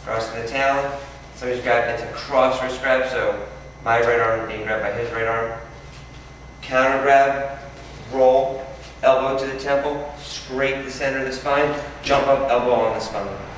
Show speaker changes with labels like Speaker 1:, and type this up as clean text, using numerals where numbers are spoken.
Speaker 1: crossing the Talon. Somebody's grabbed, it's a cross wrist grab, so my right arm being grabbed by his right arm. Counter grab, roll, elbow to the temple, scrape the center of the spine, jump up, elbow on the spine.